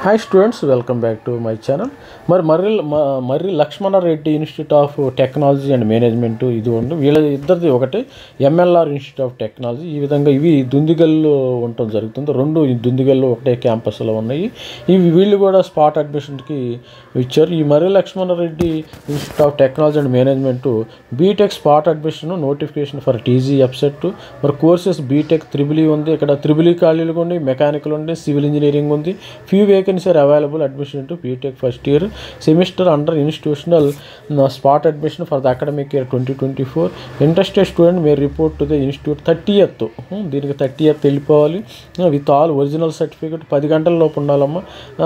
Hi students, welcome back to my channel. Marri Lakshmana Reddy Institute of Technology and Management ఇది ఉంది. వీళ్ళ ఇద్దరిది ఒకటే MLR Institute of Technology. ఈ విధంగా ఇవి దుందిగల్లో ఉండటం జరుగుతుంది. రెండు దుందిగల్లో ఒకటే క్యాంపస్లో ఉన్నాయి. ఇవి వీళ్ళు కూడా స్పాట్ అడ్మిషన్కి ఇచ్చారు. ఈ Marri Lakshmana Reddy institute of technology and management BTech spot admission notification for TG website. మరి కోర్సెస్ బీటెక్ త్రిబుల్ ఉంది, ఇక్కడ త్రిబుల్ ఖాళీలు ఉంది, మెకానికల్ ఉంది, సివిల్ ఇంజనీరింగ్ ఉంది. Few vacancy are available. Admission to BTech first year semester under institutional spot admission for the academic year 2024. Interested student may report to the institute 30th. దీనికి 30th వెళ్ళిపోవాలి with all original certificate. 10 గంటల లోపు ఉండాలమ్మా.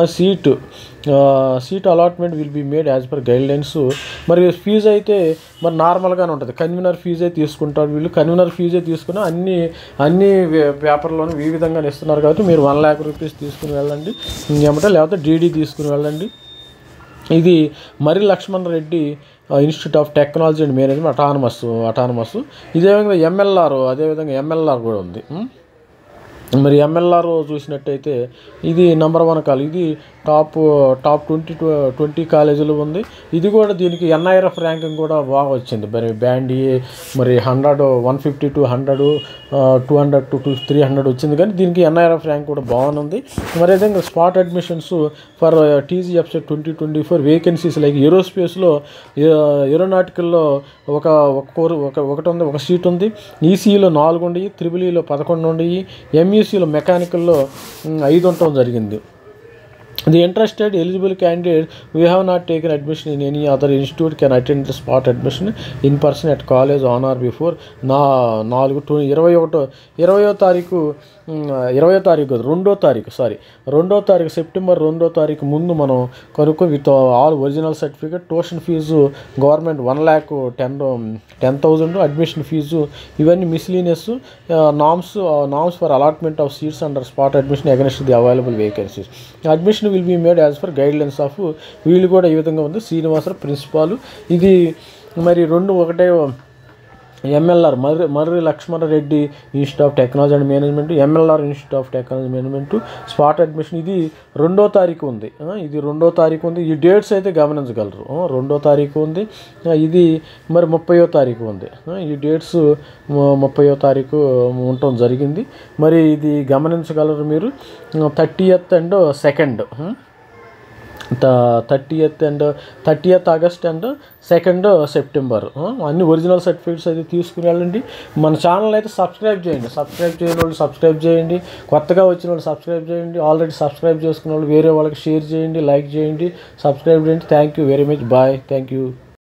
Seat allotment will be made as per guidelines. మరి fee అయితే మరి నార్మల్గానే ఉంటుంది. కన్వీనర్ ఫీజే తీసుకుంటారు వీళ్ళు. కన్వీనర్ ఫీజే తీసుకుని అన్ని పేపర్లోనూ ఈ విధంగా ఇస్తున్నారు కాబట్టి మీరు 1 lakh rupees తీసుకుని వెళ్ళండి ఏమంటే, లేకపోతే డీడీ తీసుకుని వెళ్ళండి. ఇది Marri Lakshmana Reddy institute of technology and management autonomous. ఇదేవిధంగా ఎంఎల్ఆర్ కూడా ఉంది. మరి ఎంఎల్ఆర్ చూసినట్టయితే ఇది నెంబర్ 1 కాలేజ్. ఇది టాప్ 20 కాలేజీలు ఉంది. ఇది కూడా దీనికి ఎన్ఐఆర్ఎఫ్ ర్యాంకింగ్ కూడా బాగా వచ్చింది. మరి బ్యాండ్ ఏ మరి 100, 150 to 100, 200 to 300 వచ్చింది. కానీ దీనికి ఎన్ఐఆర్ఎఫ్ ర్యాంక్ కూడా బాగుంది. మరి విధంగా spot admissions for TG website 2024 vacancies like ఏరోస్పేస్లో ఏరోనాటికల్లో ఒకటి ఉంది, ఒక సీట్ ఉంది. ఈసీఈలో 4 ఉన్నాయి, త్రిబుల్-ఈలో 11 ఉన్నాయి, ఎంఈసీలో మెకానికల్లో 5 ఉండటం జరిగింది. The interested eligible candidate who have not taken admission in any other institute can attend the spot admission in person at college on or before 2వ తారీఖు సెప్టెంబర్ 2వ తారీఖు ముందు మనం కనుక్కొని with all original certificate. Tuition fee government 1,10,000. Admission fee ఇవన్నీ miscellaneous. Norms for allotment of seats under spot admission against the available vacancies. Admission will be made as per guidelines of వీళ్ళు కూడా ఈ విధంగా ఉంది. శ్రీనివాసరావు ప్రిన్సిపాల్. ఇది మరి రెండు ఒకటే MLR Marri Lakshmana Reddy institute of technology and management, MLR institute of technology management spot admission. ఇది 2వ తారీఖు ఉంది. ఈ డేట్స్ అయితే గమనించగలరు. 2వ తారీఖు ఉంది. ఇది మరి 30వ తారీఖు ఉంది. ఈ డేట్స్ 30వ తారీఖు ఉండటం జరిగింది. మరి ఇది గమనించగలరు మీరు. 30th and 2nd 30th August and 2nd September. అన్ని ఒరిజినల్ సర్టిఫికేట్స్ అయితే తీసుకుని వెళ్ళండి. మన ఛానల్ అయితే సబ్స్క్రైబ్ చేయండి. సబ్స్క్రైబ్ చేయని వాళ్ళు సబ్స్క్రైబ్ చేయండి. కొత్తగా వచ్చిన వాళ్ళు సబ్స్క్రైబ్ చేయండి. ఆల్రెడీ సబ్స్క్రైబ్ చేసుకున్న వాళ్ళు వేరే వాళ్ళకి షేర్ చేయండి, లైక్ చేయండి, సబ్స్క్రైబ్ చేయండి. Thank you very much. Bye. Thank you.